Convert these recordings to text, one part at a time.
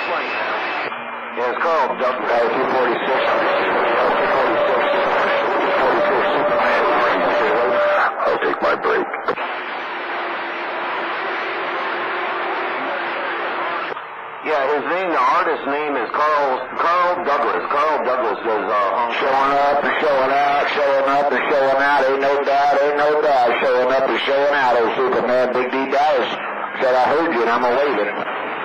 Yeah, it's Carl Douglas. 246. 246 Superman. I'll take my break. Yeah, his name, the artist's name is Carl Douglas. Carl Douglas does showing up and showing out, showing up and showing out. Ain't no doubt, showing up and showing out. Old Superman, Big D Dallas said I heard you and I'm waving.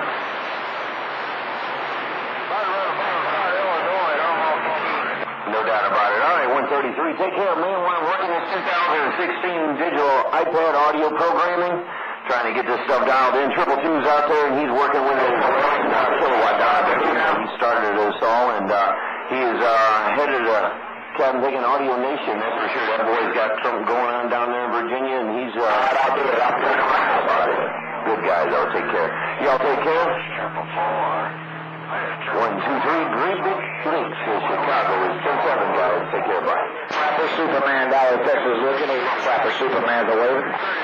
No doubt about it. All right, 133. Take care, man. While I'm working this 2016 digital iPad audio programming, trying to get this stuff dialed in. 222's out there, and he's working with his kilowatt dial. He started us all, and he is headed to Captain Bacon Audio Nation. That's for sure. That boy's got something going on down there in Virginia, and he's I'll do it. I'll turn around about it. Good guys, though. Take care. Y'all take care. 1, 2, 3. Great Big Lakes in Chicago is 10-7, guys. Take care. Bye. Rapper Superman, Dallas, Texas. Looking at Rapper Superman the way.